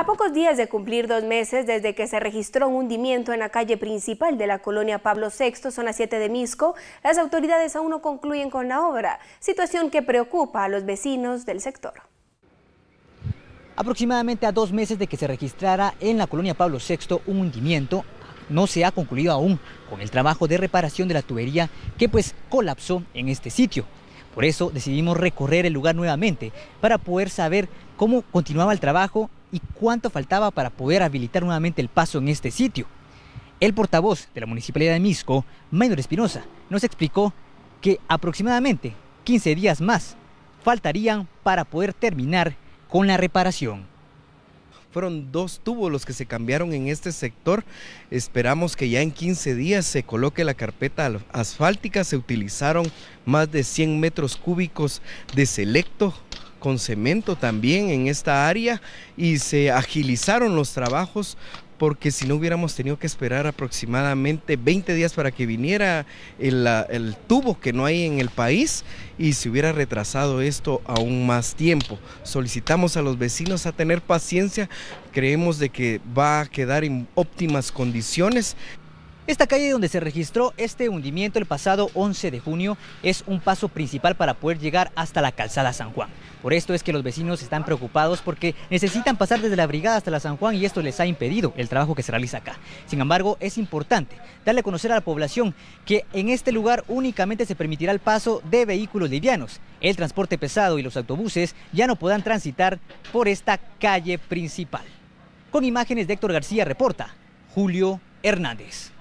A pocos días de cumplir 2 meses desde que se registró un hundimiento en la calle principal de la colonia Pablo VI, zona 7 de Misco, las autoridades aún no concluyen con la obra, situación que preocupa a los vecinos del sector. Aproximadamente a 2 meses de que se registrara en la colonia Pablo VI un hundimiento, no se ha concluido aún con el trabajo de reparación de la tubería que colapsó en este sitio. Por eso decidimos recorrer el lugar nuevamente para poder saber cómo continuaba el trabajo y cuánto faltaba para poder habilitar nuevamente el paso en este sitio. El portavoz de la Municipalidad de Misco, Maynor Espinosa, nos explicó que aproximadamente 15 días más faltarían para poder terminar con la reparación. Fueron 2 tubos los que se cambiaron en este sector. Esperamos que ya en 15 días se coloque la carpeta asfáltica. Se utilizaron más de 100 metros cúbicos de selecto con cemento también en esta área y se agilizaron los trabajos porque si no hubiéramos tenido que esperar aproximadamente 20 días para que viniera el tubo que no hay en el país y se hubiera retrasado esto aún más tiempo. Solicitamos a los vecinos a tener paciencia, creemos de que va a quedar en óptimas condiciones. Esta calle donde se registró este hundimiento el pasado 11 de junio es un paso principal para poder llegar hasta la calzada San Juan. Por esto es que los vecinos están preocupados porque necesitan pasar desde la Brigada hasta la San Juan y esto les ha impedido el trabajo que se realiza acá. Sin embargo, es importante darle a conocer a la población que en este lugar únicamente se permitirá el paso de vehículos livianos. El transporte pesado y los autobuses ya no podrán transitar por esta calle principal. Con imágenes de Héctor García reporta Julio Hernández.